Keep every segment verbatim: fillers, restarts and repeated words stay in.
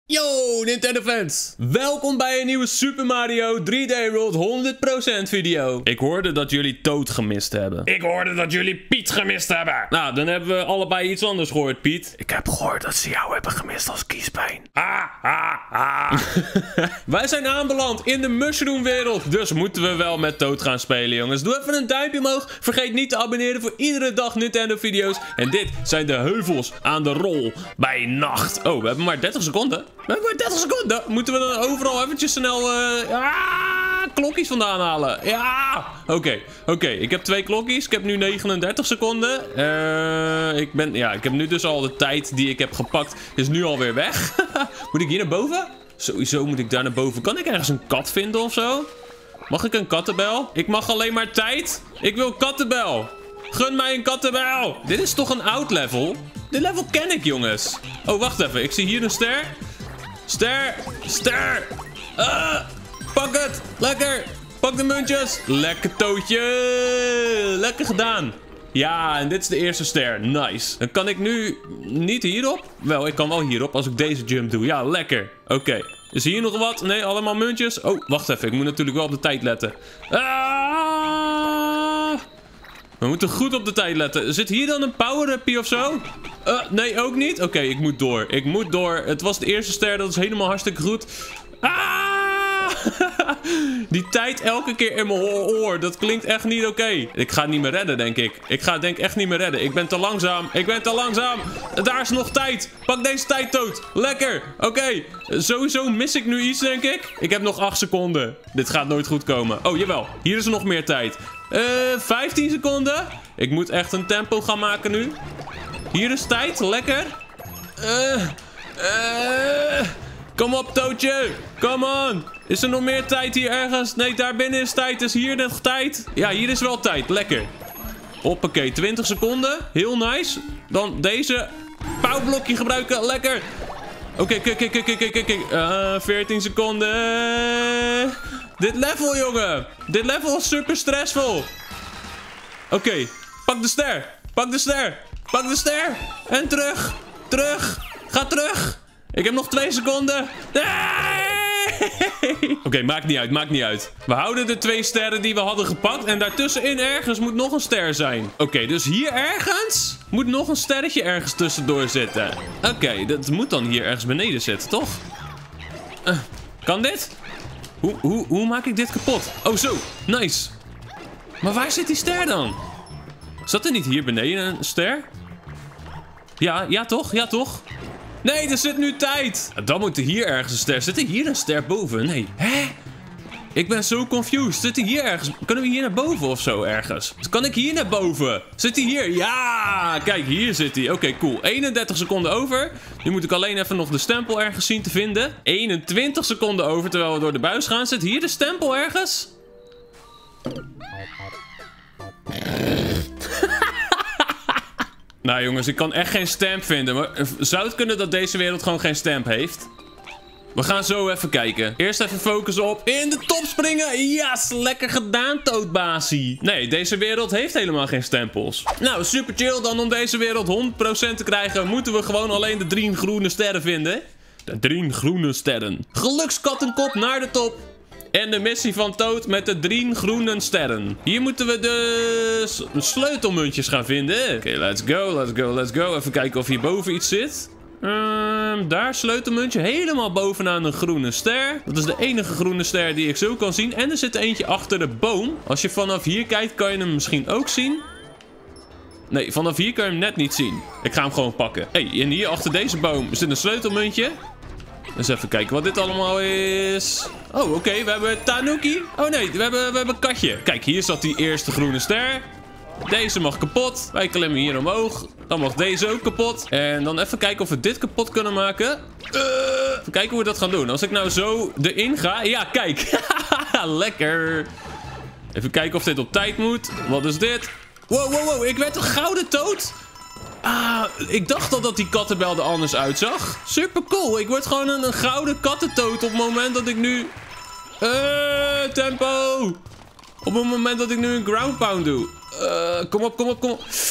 Yo Nintendo fans, welkom bij een nieuwe Super Mario drie D World honderd procent video. Ik hoorde dat jullie Toad gemist hebben. Ik hoorde dat jullie Piet gemist hebben. Nou, dan hebben we allebei iets anders gehoord, Piet. Ik heb gehoord dat ze jou hebben gemist als kiespijn. Ah, ah, ah. Wij zijn aanbeland in de Mushroom wereld, dus moeten we wel met Toad gaan spelen, jongens. Doe even een duimpje omhoog. Vergeet niet te abonneren voor iedere dag Nintendo video's. En dit zijn de heuvels aan de rol bij nacht. Oh, we hebben maar dertig seconden. We hebben maar dertig seconden. Moeten we dan overal eventjes snel uh, ah, klokjes vandaan halen? Ja. Oké, okay, oké. Okay. Ik heb twee klokjes. Ik heb nu negenendertig seconden. Uh, ik, ben, ja, ik heb nu dus al de tijd die ik heb gepakt. Is nu alweer weg. Moet ik hier naar boven? Sowieso moet ik daar naar boven. Kan ik ergens een kat vinden of zo? Mag ik een kattenbel? Ik mag alleen maar tijd. Ik wil kattenbel. Gun mij een kattenbel. Dit is toch een oud level? Dit level ken ik, jongens. Oh, wacht even. Ik zie hier een ster. Ster. Ster. Uh, pak het. Lekker. Pak de muntjes. Lekker Toadje. Lekker gedaan. Ja, en dit is de eerste ster. Nice. Dan kan ik nu niet hierop. Wel, ik kan wel hierop als ik deze jump doe. Ja, lekker. Oké. Okay. Is hier nog wat? Nee, allemaal muntjes. Oh, wacht even. Ik moet natuurlijk wel op de tijd letten. Ah! We moeten goed op de tijd letten. Zit hier dan een power-upie of zo? Uh, nee, ook niet? Oké, okay, ik moet door. Ik moet door. Het was de eerste ster. Dat is helemaal hartstikke goed. Ah! Die tijd elke keer in mijn oor. Dat klinkt echt niet oké. Okay. Ik ga het niet meer redden, denk ik. Ik ga het denk ik echt niet meer redden. Ik ben te langzaam. Ik ben te langzaam. Daar is nog tijd. Pak deze tijd, Toad. Lekker. Oké. Okay. Sowieso mis ik nu iets, denk ik. Ik heb nog acht seconden. Dit gaat nooit goed komen. Oh, jawel. Hier is er nog meer tijd. Uh, vijftien seconden. Ik moet echt een tempo gaan maken nu. Hier is tijd. Lekker. Eh... Uh, uh, Kom op, Toadje. Come on. Is er nog meer tijd hier ergens? Nee, daar binnen is tijd. Is hier nog tijd? Ja, hier is wel tijd. Lekker. Hoppakee, twintig seconden. Heel nice. Dan deze pauwblokje gebruiken. Lekker. Oké, kijk, kijk, kijk, kijk, kijk, kijk. veertien seconden. Dit level, jongen. Dit level is super stressvol. Oké. Okay. Pak de ster. Pak de ster. Pak de ster. En terug. Terug. Ga terug. Ik heb nog twee seconden. Nee! Oké, okay, maakt niet uit, maakt niet uit. We houden de twee sterren die we hadden gepakt. En daartussenin ergens moet nog een ster zijn. Oké, okay, dus hier ergens moet nog een sterretje ergens tussendoor zitten. Oké, okay, dat moet dan hier ergens beneden zitten, toch? Uh, kan dit? Hoe, hoe, hoe maak ik dit kapot? Oh, zo. Nice. Maar waar zit die ster dan? Zat er niet hier beneden een ster? Ja, ja toch? Ja toch? Nee, er zit nu tijd. Dan moet er hier ergens een ster. Zit er hier een ster boven? Nee. Hè? Ik ben zo confused. Zit er hier ergens? Kunnen we hier naar boven of zo ergens? Kan ik hier naar boven? Zit hij hier? Ja! Kijk, hier zit hij. Oké, okay, cool. eenendertig seconden over. Nu moet ik alleen even nog de stempel ergens zien te vinden. eenentwintig seconden over terwijl we door de buis gaan. Zit hier de stempel ergens? Nou jongens, ik kan echt geen stamp vinden. Maar zou het kunnen dat deze wereld gewoon geen stamp heeft? We gaan zo even kijken. Eerst even focussen op in de top springen. Yes, lekker gedaan, Toadbasie. Nee, deze wereld heeft helemaal geen stempels. Nou, super chill. Dan om deze wereld honderd procent te krijgen, moeten we gewoon alleen de drie groene sterren vinden. De drie groene sterren. Gelukskattenkop naar de top. En de missie van Toad met de drie groene sterren. Hier moeten we de sleutelmuntjes gaan vinden. Oké, okay, let's go, let's go, let's go. Even kijken of hierboven iets zit. Um, daar, sleutelmuntje. Helemaal bovenaan een groene ster. Dat is de enige groene ster die ik zo kan zien. En er zit eentje achter de boom. Als je vanaf hier kijkt, kan je hem misschien ook zien. Nee, vanaf hier kan je hem net niet zien. Ik ga hem gewoon pakken. Hé, hey, en hier achter deze boom zit een sleutelmuntje. Dus even kijken wat dit allemaal is. Oh, oké. Okay. We hebben Tanuki. Oh nee, we hebben, we hebben een katje. Kijk, hier zat die eerste groene ster. Deze mag kapot. Wij klimmen hier omhoog. Dan mag deze ook kapot. En dan even kijken of we dit kapot kunnen maken. Uh, even kijken hoe we dat gaan doen. Als ik nou zo erin ga. Ja, kijk. Lekker. Even kijken of dit op tijd moet. Wat is dit? Wow, wow, wow. Ik werd een gouden Toad. Ah, ik dacht al dat die kattenbel er anders uitzag. Super cool. Ik word gewoon een, een gouden kattentoad op het moment dat ik nu... Uh, tempo. Op het moment dat ik nu een ground pound doe. Uh, kom op, kom op, kom op.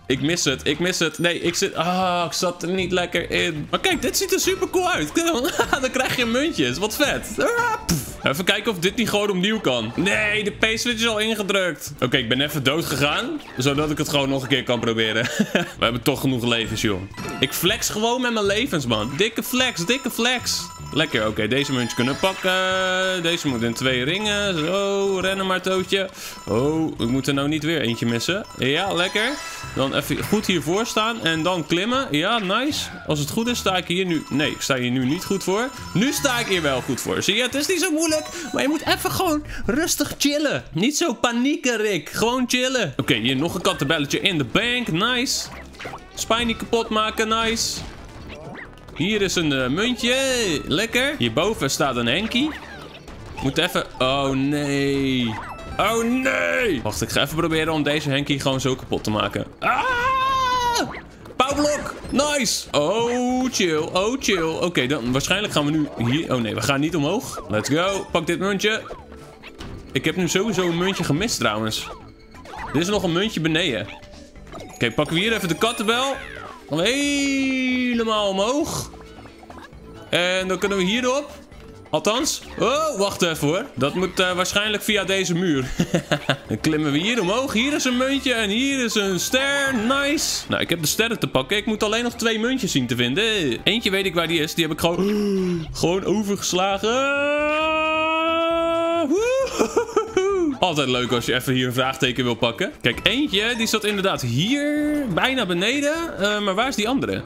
Ik mis het, ik mis het. Nee, ik zit... Ah, ik zat er niet lekker in. Maar kijk, dit ziet er super cool uit. Dan krijg je muntjes. Wat vet. Ah, even kijken of dit niet gewoon opnieuw kan. Nee, de P-switch is al ingedrukt. Oké, okay, ik ben even dood gegaan. Zodat ik het gewoon nog een keer kan proberen. We hebben toch genoeg levens, joh. Ik flex gewoon met mijn levens, man. Dikke flex, dikke flex. Lekker, oké. Okay, deze muntje kunnen we pakken. Deze moet in twee ringen. Zo, rennen maar, Tootje. Oh, ik moet er nou niet weer eentje missen. Ja, lekker. Dan even goed hiervoor staan en dan klimmen. Ja, nice. Als het goed is, sta ik hier nu... Nee, ik sta hier nu niet goed voor. Nu sta ik hier wel goed voor. Zie je, het is niet zo moeilijk. Maar je moet even gewoon rustig chillen. Niet zo panieken, Rick. Gewoon chillen. Oké, okay, hier nog een kattenbelletje in de bank. Nice. Spiny kapot maken. Nice. Hier is een uh, muntje. Lekker. Hierboven staat een Henkie. Moet even... Oh, nee. Oh, nee. Wacht, ik ga even proberen om deze Henkie gewoon zo kapot te maken. Ah! Pauwblok. Nice. Oh, chill. Oh, chill. Oké, okay, dan waarschijnlijk gaan we nu hier... Oh, nee, we gaan niet omhoog. Let's go. Pak dit muntje. Ik heb nu sowieso een muntje gemist, trouwens. Er is nog een muntje beneden. Oké, okay, pakken we hier even de kattenbel. Dan helemaal omhoog. En dan kunnen we hierop. Althans. Oh, wacht even hoor. Dat moet uh, waarschijnlijk via deze muur. Dan klimmen we hier omhoog. Hier is een muntje en hier is een ster. Nice. Nou, ik heb de sterren te pakken. Ik moet alleen nog twee muntjes zien te vinden. Eentje weet ik waar die is. Die heb ik gewoon, gewoon overgeslagen. Altijd leuk als je even hier een vraagteken wil pakken. Kijk, eentje die zat inderdaad hier. Bijna beneden. Uh, maar waar is die andere?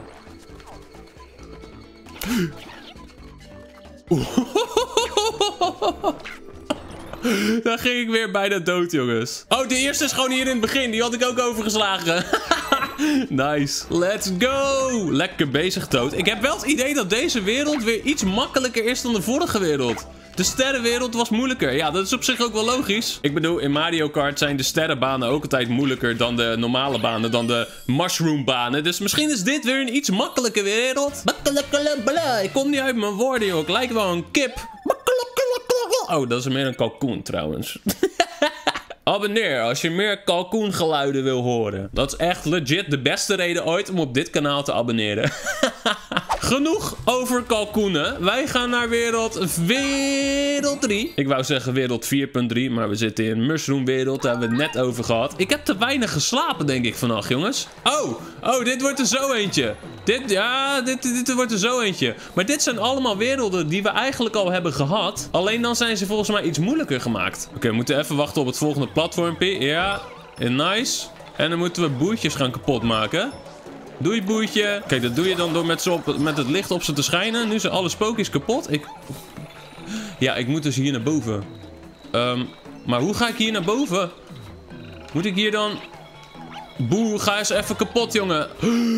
Daar ging ik weer bijna dood, jongens. Oh, de eerste is gewoon hier in het begin. Die had ik ook overgeslagen. Nice. Let's go. Lekker bezig, Toad. Ik heb wel het idee dat deze wereld weer iets makkelijker is dan de vorige wereld. De sterrenwereld was moeilijker. Ja, dat is op zich ook wel logisch. Ik bedoel, in Mario Kart zijn de sterrenbanen ook altijd moeilijker dan de normale banen, dan de mushroombanen. Dus misschien is dit weer een iets makkelijke wereld. Ik kom niet uit mijn woorden, joh. Ik lijk wel een kip. Oh, dat is meer een kalkoen, trouwens. Abonneer als je meer kalkoengeluiden wil horen. Dat is echt legit de beste reden ooit om op dit kanaal te abonneren. Genoeg over kalkoenen. Wij gaan naar wereld... Wereld drie. Ik wou zeggen wereld vier punt drie, maar we zitten in mushroomwereld. Daar hebben we het net over gehad. Ik heb te weinig geslapen, denk ik, vannacht, jongens. Oh, oh, dit wordt er zo eentje. Dit, ja, dit, dit, dit wordt er zo eentje. Maar dit zijn allemaal werelden die we eigenlijk al hebben gehad. Alleen dan zijn ze volgens mij iets moeilijker gemaakt. Oké, okay, we moeten even wachten op het volgende platformpje. Ja, nice. En dan moeten we boertjes gaan kapot maken. Doei, boertje. Kijk, dat doe je dan door met, zo op, met het licht op ze te schijnen. Nu zijn alle spookjes kapot. Ik... Ja, ik moet dus hier naar boven. Um, maar hoe ga ik hier naar boven? Moet ik hier dan... Boe, ga eens even kapot, jongen.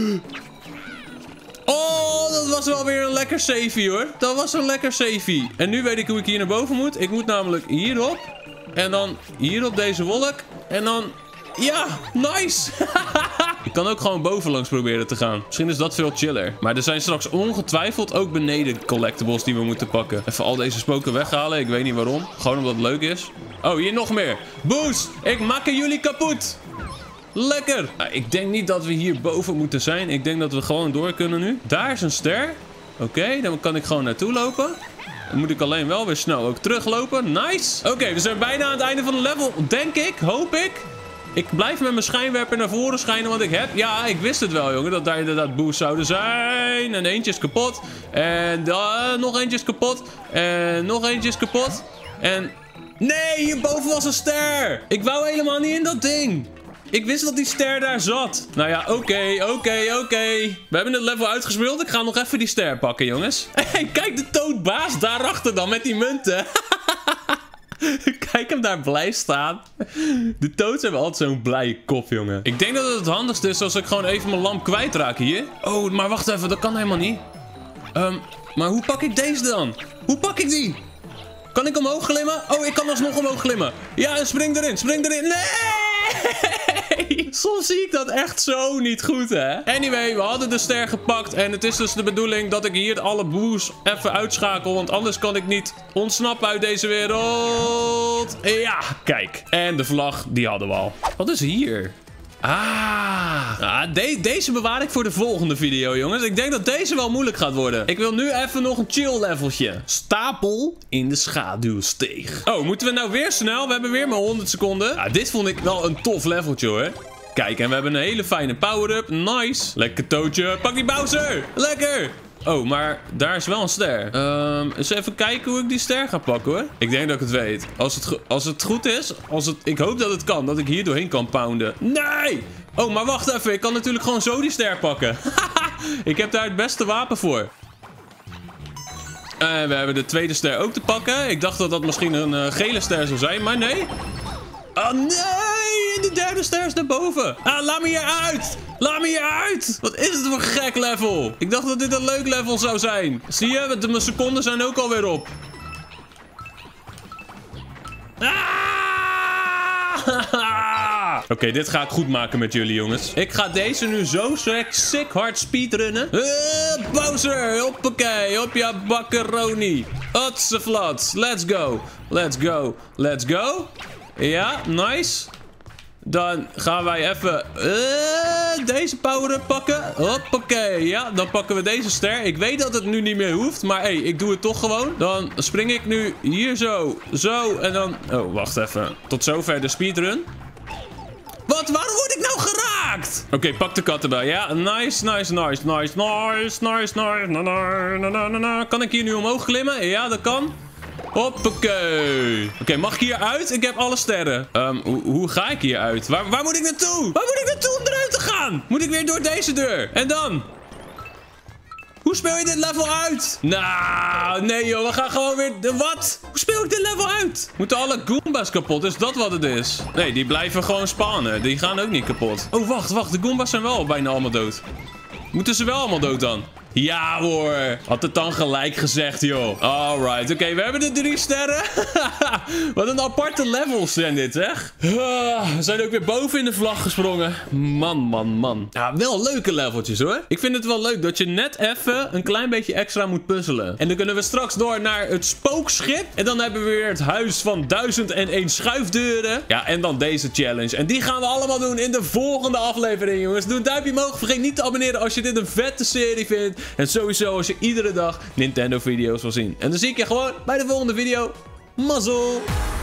Oh, dat was wel weer een lekker savey, hoor. Dat was een lekker savey. En nu weet ik hoe ik hier naar boven moet. Ik moet namelijk hierop. En dan hier op deze wolk. En dan... Ja, nice. Ik kan ook gewoon bovenlangs proberen te gaan. Misschien is dat veel chiller. Maar er zijn straks ongetwijfeld ook beneden collectibles die we moeten pakken. Even al deze spoken weghalen. Ik weet niet waarom. Gewoon omdat het leuk is. Oh, hier nog meer. Boost, ik maak jullie kapot. Lekker. Nou, ik denk niet dat we hier boven moeten zijn. Ik denk dat we gewoon door kunnen nu. Daar is een ster. Oké, okay, dan kan ik gewoon naartoe lopen. Dan moet ik alleen wel weer snel ook teruglopen. Nice. Oké, okay, we zijn bijna aan het einde van de level. Denk ik, hoop ik. Ik blijf met mijn schijnwerper naar voren schijnen, want ik heb... Ja, ik wist het wel, jongen, dat daar inderdaad boosts zouden zijn. En eentje is kapot. En uh, nog eentje is kapot. En nog eentje is kapot. En... Nee, hierboven was een ster. Ik wou helemaal niet in dat ding. Ik wist dat die ster daar zat. Nou ja, oké, okay, oké, okay, oké. Okay. We hebben het level uitgespeeld. Ik ga nog even die ster pakken, jongens. Hey, kijk de toadbaas daarachter dan met die munten. Kijk hem daar blij staan. De toads hebben altijd zo'n blije kop, jongen. Ik denk dat het het handigste is als ik gewoon even mijn lamp kwijtraak hier. Oh, maar wacht even. Dat kan helemaal niet. Um, maar hoe pak ik deze dan? Hoe pak ik die? Kan ik omhoog glimmen? Oh, ik kan alsnog omhoog glimmen. Ja, en spring erin. Spring erin. Nee! Soms zie ik dat echt zo niet goed, hè? Anyway, we hadden de ster gepakt. En het is dus de bedoeling dat ik hier alle boos even uitschakel. Want anders kan ik niet ontsnappen uit deze wereld. Ja, kijk. En de vlag, die hadden we al. Wat is hier? Ah, ah de deze bewaar ik voor de volgende video, jongens. Ik denk dat deze wel moeilijk gaat worden. Ik wil nu even nog een chill leveltje. Stapel in de schaduwsteeg. Oh, moeten we nou weer snel? We hebben weer maar honderd seconden. Ah, dit vond ik wel een tof leveltje, hoor. Kijk, en we hebben een hele fijne power-up. Nice. Lekker Toadje. Pak die Bowser. Lekker. Oh, maar daar is wel een ster. Um, eens even kijken hoe ik die ster ga pakken, hoor. Ik denk dat ik het weet. Als het, als het goed is, als het, ik hoop dat het kan. Dat ik hier doorheen kan pounden. Nee! Oh, maar wacht even. Ik kan natuurlijk gewoon zo die ster pakken. Ik heb daar het beste wapen voor. En we hebben de tweede ster ook te pakken. Ik dacht dat dat misschien een uh, gele ster zou zijn, maar nee. Oh, nee! De derde ster is daarboven. Ah, laat me hier uit! Laat me hier uit! Wat is het voor een gek level? Ik dacht dat dit een leuk level zou zijn. Zie je? De, mijn seconden zijn ook alweer op. Ah! Oké, okay, dit ga ik goed maken met jullie, jongens. Ik ga deze nu zo sick, sick hard speedrunnen. Uh, Bowser, hoppakee, op je bakkeroni. Otseflats, let's go. Let's go, let's go. Ja, nice. Dan gaan wij even uh, deze power-up pakken. Hoppakee. Ja, dan pakken we deze ster. Ik weet dat het nu niet meer hoeft. Maar hé, hey, ik doe het toch gewoon. Dan spring ik nu hier zo. Zo. En dan... Oh, wacht even. Tot zover de speedrun. Wat? Waarom word ik nou geraakt? Oké, okay, pak de kat erbij. Ja, nice, nice, nice, nice, nice, nice, nice. Na, na, na, na, na. Kan ik hier nu omhoog klimmen? Ja, dat kan. Hoppakee. Oké, okay, mag ik hier uit? Ik heb alle sterren. Um, hoe, hoe ga ik hier uit? Waar, waar moet ik naartoe? Waar moet ik naartoe om eruit te gaan? Moet ik weer door deze deur? En dan? Hoe speel je dit level uit? Nou, nee joh. We gaan gewoon weer... Wat? Hoe speel ik dit level uit? Moeten alle Goombas kapot? Is dat wat het is? Nee, die blijven gewoon spawnen. Die gaan ook niet kapot. Oh, wacht, wacht. De Goombas zijn wel bijna allemaal dood. Moeten ze wel allemaal dood dan? Ja hoor. Had het dan gelijk gezegd, joh. Alright. Oké, okay, we hebben de drie sterren. Wat een aparte levels zijn dit, zeg. We zijn ook weer boven in de vlag gesprongen. Man, man, man. Ja, wel leuke leveltjes, hoor. Ik vind het wel leuk dat je net even een klein beetje extra moet puzzelen. En dan kunnen we straks door naar het spookschip. En dan hebben we weer het huis van duizend en één schuifdeuren. Ja, en dan deze challenge. En die gaan we allemaal doen in de volgende aflevering, jongens. Doe een duimpje omhoog. Vergeet niet te abonneren als je dit een vette serie vindt. En sowieso als je iedere dag Nintendo video's wil zien. En dan zie ik je gewoon bij de volgende video. Mazzel!